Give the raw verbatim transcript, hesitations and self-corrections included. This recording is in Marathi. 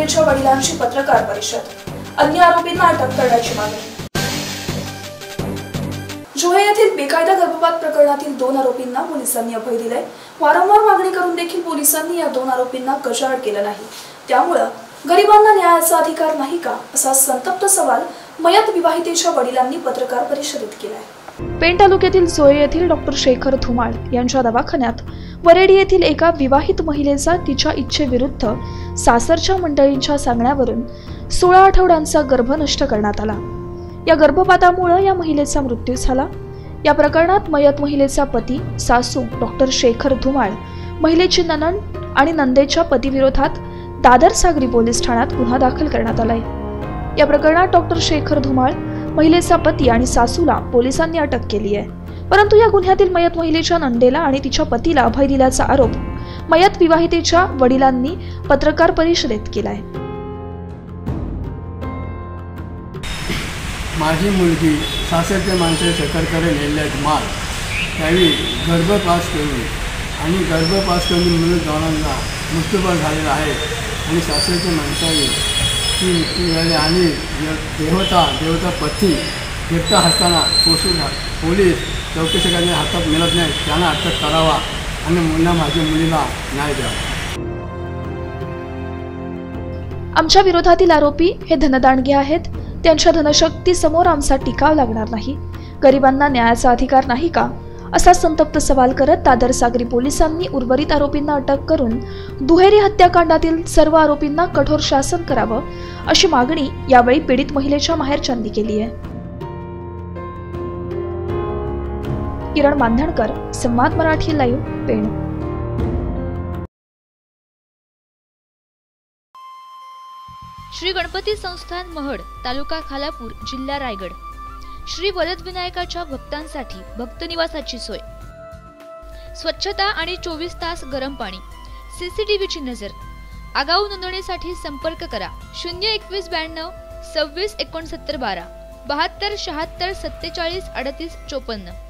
पीडितेच्या वडिलांची पत्रकार परिषद, अन्य आरोपींना अटक करण्याची मागणी। जोहे येथील बेकायदा गर्भपात प्रकरणातील दोन आरोपींना पोलिसांनी अभय दिले। वारंवार मागणी करून देखील पोलिसांनी या दोन आरोपींना कजाड केलं नाही। त्यामुळे गरिबांना न्यायाचा अधिकार नाही का, असा संतप्त सवाल मयत विवाहितेच्या वडिलांनी पत्रकार परिषदेत केलाय। पेण तालुक्यातील जोहे येथील डॉक्टर शेखर धुमाळ यांच्या दवाखान्यात वरेडी येथील एका विवाहित महिलेचा तिच्या इच्छेविरुद्ध सासरच्या मंडळींच्या सांगण्यावरून सोळा आठवड्यांचा गर्भ नष्ट करण्यात आला। या गर्भपातामुळे या महिलेचा मृत्यू झाला। या प्रकरणात मयत महिलेचा पती, सासू डॉक्टर शेखर धुमाळ, महिलेची नणंद आणि नंदेच्या पतीविरोधात दादर सागरी पोलीस ठाण्यात गुन्हा दाखल करण्यात आलाय। या प्रकरणात डॉक्टर शेखर धुमाळ, महिलेचा पती आणि सासूला पोलिसांनी अटक केली आहे। परंतु या गुन्ह्यातील मयत महिलेच्या नंदेला आणि तिच्या पतीला अभय दिल्याचा आरोप मयत विवाहितेच्या वडिलांनी पत्रकार परिषदेत केलाय। माझी मुलगी सासरच्या माणसे शेखरकडे नेल्यात माल त्यावेळी गर्भपात केली आणि गर्भपात करून मुलं दोघांना मृत्यूपात झालेला आहे आणि सासरच्या माणसाने ती मृत्यू झाली आणि देवता देवता पती गिरता असताना पोषण पोलीस चौकशी करणे हातात मिळत नाही, त्यांना अटक करावा आणि मुलांना माझ्या मुलीला न्याय द्यावा। आमच्या विरोधातील आरोपी हे धनदांडगे आहेत। त्यांच्या धनशक्ती समोर आमचा टिकाव लागणार नाही। गरिबांना न्यायाचा अधिकार नाही का, असा संतप्त सवाल करत दादर सागरी पोलिसांनी उर्वरित आरोपींना अटक करून दुहेरी हत्याकांडातील सर्व आरोपींना कठोर शासन करावं, अशी मागणी यावेळी पीडित महिलेच्या माहेरच्यांनी केली आहे। किरण बांधणकर, संवाद मराठी लाईव्ह, पेण। श्री गणपती संस्थान महड, तालुका खालापूर, जिल्हा रायगड। श्री वरदविनायकाच्या भक्तांसाठी भक्त निवासाची सोय, स्वच्छता आणि चोवीस तास गरम पाणी, सीसीटीव्हीची नजर। आगाऊ नोंदणीसाठी संपर्क करा शून्य एकवीस ब्याण्णव सव्वीस एकोणसत्तर बारा बहात्तर शहात्तर सत्तेचाळीस अडतीस चोपन्न।